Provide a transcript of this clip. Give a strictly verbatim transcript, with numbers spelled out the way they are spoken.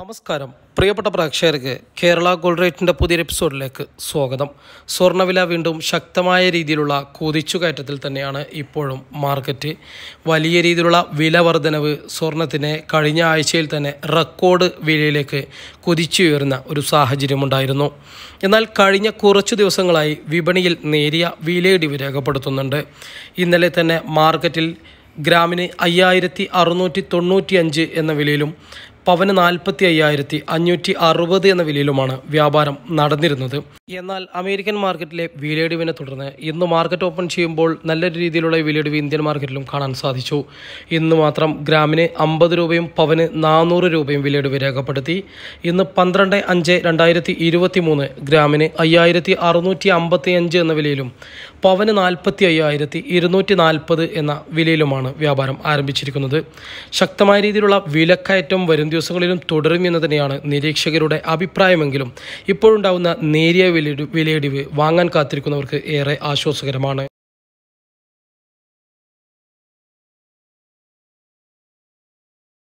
നമസ്കാരം പ്രിയപ്പെട്ട പ്രേക്ഷകർക്ക് കേരള ഗോൾഡ് റേറ്റിൻ്റെ പുതിയൊരു എപ്പിസോഡിലേക്ക് സ്വാഗതം. സ്വർണ്ണവില വീണ്ടും ശക്തമായ രീതിയിലുള്ള കുതിച്ചുകയറ്റത്തിൽ തന്നെയാണ് ഇപ്പോഴും മാർക്കറ്റ്. വലിയ രീതിയിലുള്ള വില വർധനവ് സ്വർണത്തിന് കഴിഞ്ഞ ആഴ്ചയിൽ തന്നെ റെക്കോർഡ് വിലയിലേക്ക് കുതിച്ചുയർന്ന ഒരു സാഹചര്യമുണ്ടായിരുന്നു. എന്നാൽ കഴിഞ്ഞ കുറച്ചു ദിവസങ്ങളായി വിപണിയിൽ നേരിയ വിലയിടിവ് രേഖപ്പെടുത്തുന്നുണ്ട്. ഇന്നലെ തന്നെ മാർക്കറ്റിൽ ഗ്രാമിന് അയ്യായിരത്തി അറുന്നൂറ്റി തൊണ്ണൂറ്റി അഞ്ച് എന്ന വിലയിലും പവന് നാൽപ്പത്തി അയ്യായിരത്തി അഞ്ഞൂറ്റി അറുപത് എന്ന വിലയിലുമാണ് വ്യാപാരം നടന്നിരുന്നത്. എന്നാൽ അമേരിക്കൻ മാർക്കറ്റിലെ വിലയിടിവിനെ തുടർന്ന് ഇന്ന് മാർക്കറ്റ് ഓപ്പൺ ചെയ്യുമ്പോൾ നല്ലൊരു രീതിയിലുള്ള വിലയിടിവ് ഇന്ത്യൻ മാർക്കറ്റിലും കാണാൻ സാധിച്ചു. ഇന്ന് മാത്രം ഗ്രാമിന് അമ്പത് രൂപയും പവന് നാനൂറ് രൂപയും വിലയിടിവ് രേഖപ്പെടുത്തി. ഇന്ന് പന്ത്രണ്ട് അഞ്ച് രണ്ടായിരത്തി ഇരുപത്തി മൂന്ന് ഗ്രാമിന് അയ്യായിരത്തി അറുന്നൂറ്റി അമ്പത്തി അഞ്ച് എന്ന വിലയിലും പവന് നാൽപ്പത്തി അയ്യായിരത്തി ഇരുന്നൂറ്റി നാൽപ്പത് എന്ന വിലയിലുമാണ് വ്യാപാരം ആരംഭിച്ചിരിക്കുന്നത്. ശക്തമായ രീതിയിലുള്ള വിലക്കയറ്റം വരും ദിവസങ്ങളിലും തുടരും എന്ന് തന്നെയാണ് നിരീക്ഷകരുടെ അഭിപ്രായമെങ്കിലും ഇപ്പോഴുണ്ടാകുന്ന നേരിയ വിലയിടിവ് വാങ്ങാൻ കാത്തിരിക്കുന്നവർക്ക് ഏറെ ആശ്വാസകരമാണ്.